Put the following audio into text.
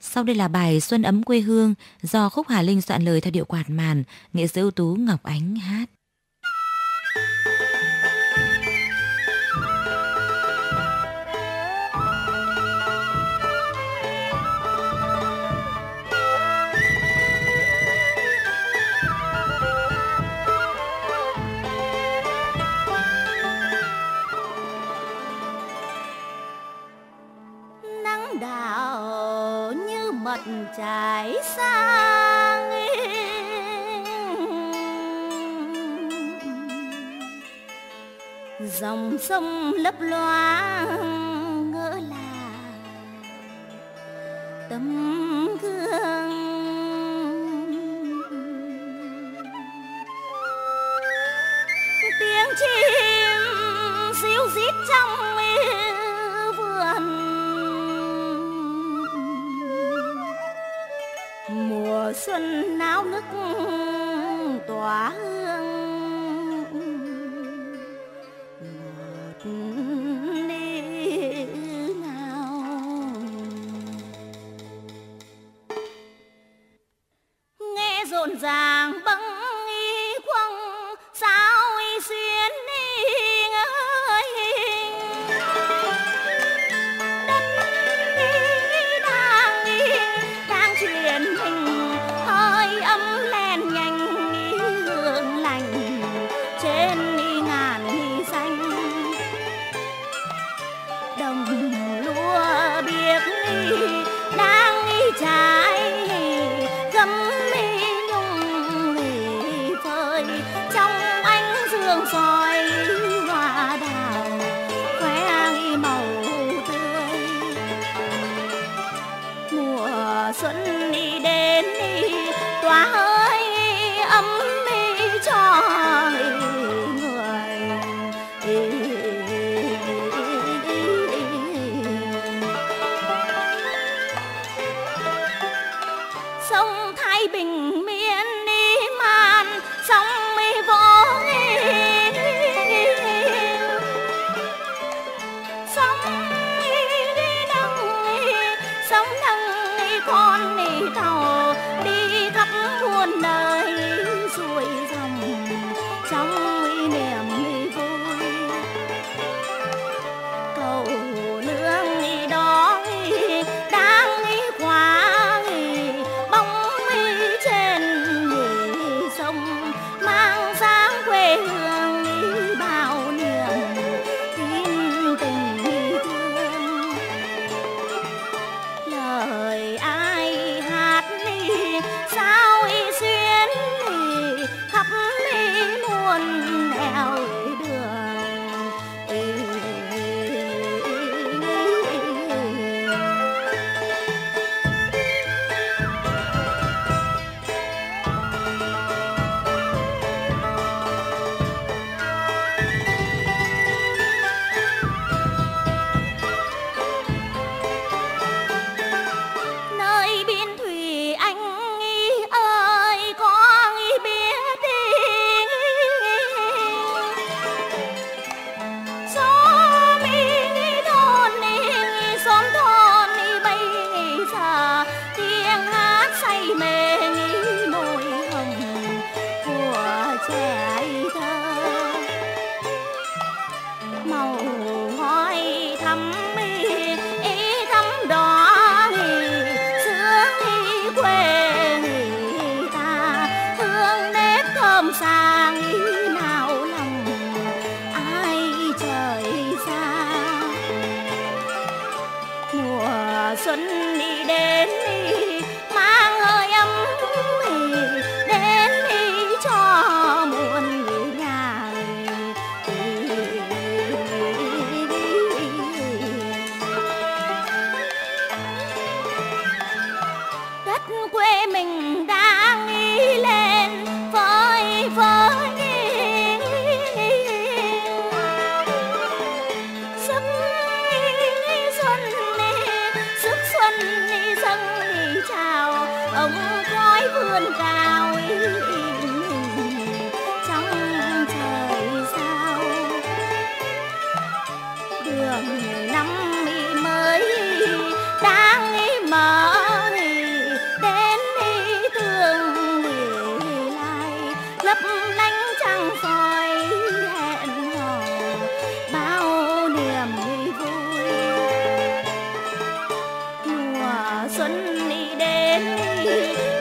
Sau đây là bài Xuân ấm quê hương do Khúc Hà Linh soạn lời theo điệu quạt màn, nghệ sĩ ưu tú Ngọc Ánh hát. Nắng đào như mật trải sang, dòng sông lấp loáng ngỡ là tấm gương. Tiếng chim ríu rít trong vườn, mùa xuân náo nức tỏa hương ngọt ngào. Nghe rộn ràng bâng khuâng sao xuyến ơi, đất đang truyền mình hơi ấm len nhanh hương lành trên ngàn xanh. Đồng lúa biếc đang trái gấm nhung phơi trong ánh dương soi hoa đào khoe màu tươi. Mùa xuân đi đến tỏa hơi ấm cho người. Sông Thái Bình miên man sóng vỗ, sóng nâng con tàu đi khắp muôn nơi xuôi dòng trong niềm vui. Cầu nương đó đang qua bóng trên sông mang sáng quê hương bao niềm tin tình thương. Lời ai hát sao xuyến khắp muôn nẻo đường. Nơi biên thủy anh ơi có biết đi, gió xóm thôn bay giờ tiếng hát say mê môi hồng của trẻ thơ. Màu ngói thắm thắm đỏ sướng quê người ta, hương nếp thơm sang nào lòng ai trời xa. Mùa xuân đi đến mang hơi ấm đến cho muôn nhà. Đất quê mình đang lên với sức xuân dâng chào ống khói vươn cao trong trời sao. Đường năm mới đang mở xuân đi đến